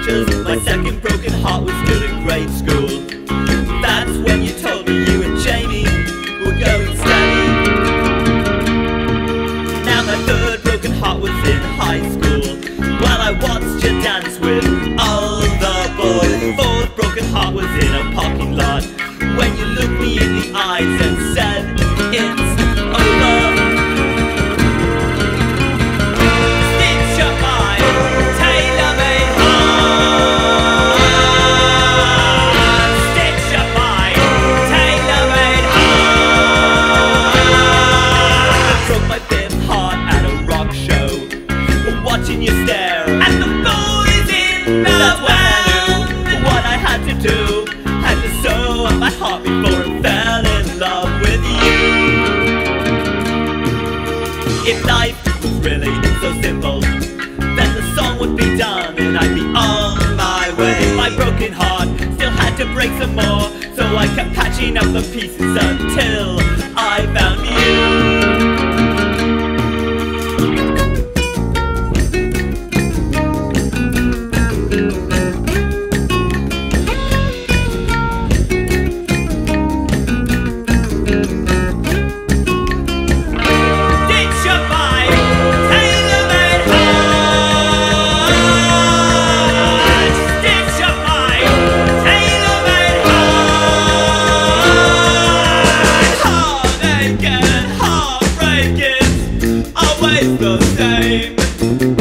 teachers. My second broken heart was still in grade school. That's when you told me you and Jamie were going steady. Now my third broken heart was in high school, while I watched you dance with all the boys. Fourth broken heart was in a parking lot, when you looked me in the eyes and said, it's over. Stitch up my tailor-made heart. Stitch up my tailor-made heart. Broke my fifth heart at a rock show, watching you stare at the boys in the That's when I knew what I had to do. Had to sew up my heart before it fell in love with you. If life was really so simple, then the song would be done and I'd be on my way. My broken heart still had to break some more, so I kept patching up the pieces until I found you. The same.